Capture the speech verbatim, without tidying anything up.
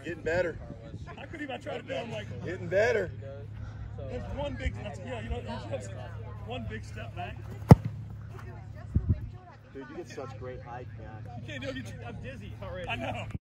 Getting better. I couldn't even try to do. I'm like getting better. There's one big. That's, yeah, you know, that's one big step back. Dude, you get such great height, man. You can't do it. I'm dizzy already. I know.